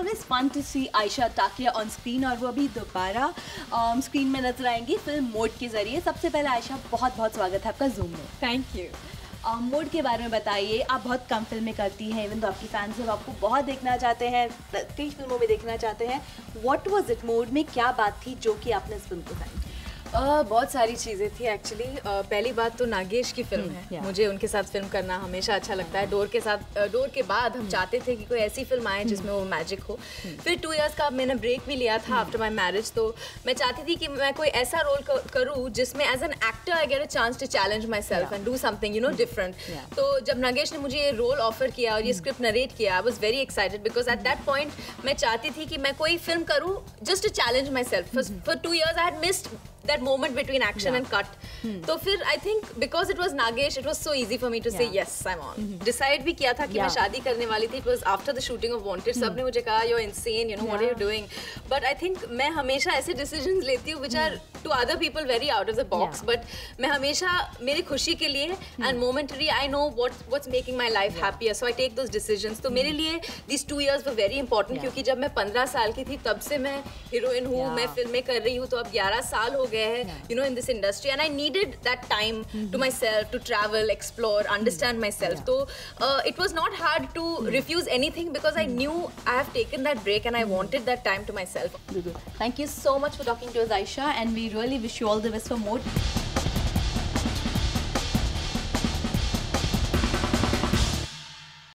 Always fun to see Ayesha Takia on screen, और वो अभी दोबारा स्क्रीन में नजर आएंगी फिल्म मोड के जरिए। सबसे पहले आयशा बहुत बहुत स्वागत है आपका जूम में। Thank you. मोड के बारे में बताइए। आप बहुत कम फिल्में करती हैं, इवन तो आपकी फैंस सब आपको बहुत देखना चाहते हैं, कई फिल्मों में देखना चाहते हैं। What was it? मोड में क्या बात थी जो कि आपने इस फिल्म को साइन? बहुत सारी चीज़ें थी एक्चुअली। पहली बात तो नागेश की फिल्म है, मुझे उनके साथ फिल्म करना हमेशा अच्छा लगता है। डोर के बाद हम चाहते थे कि कोई ऐसी फिल्म आए जिसमें वो मैजिक हो। फिर 2 इयर्स का मैंने ब्रेक भी लिया था आफ्टर माई मैरिज, तो मैं चाहती थी कि मैं कोई ऐसा रोल करूँ जिसमें as an actor I get a chance to challenge myself and do something different. तो जब नागेश ने मुझे ये रोल ऑफर किया और ये स्क्रिप्ट नरेट किया, I was very excited because at that point मैं चाहती थी कि मैं कोई फिल्म करूँ just to challenge myself. For 2 years I had missed that moment between action and cut. तो फिर I think because it was Nagesh, it was so easy for me to say yes, I'm on. Decide भी किया था कि मैं शादी करने वाली थी. It was after the shooting of Wanted. सबने मुझे कहा you're insane, what are you doing? But I think मैं हमेशा ऐसे decisions लेती हूँ which are to other people very out of the box. But मैं हमेशा मेरी खुशी के लिए and momentary I know what's making my life happier. So I take those decisions. तो मेरे लिए these 2 years were very important क्योंकि जब मैं 15 साल की थी तब से मैं हीरोइन हूँ, मैं फिल्में कर रही हूँ, तो अब 11 साल हो गए हैं in this industry, and I needed that time to myself to travel, explore, understand myself. So it was not hard to refuse anything because I knew I have taken that break and I wanted that time to myself. Thank you so much for talking to us, Aisha, and we really wish you all the best for more.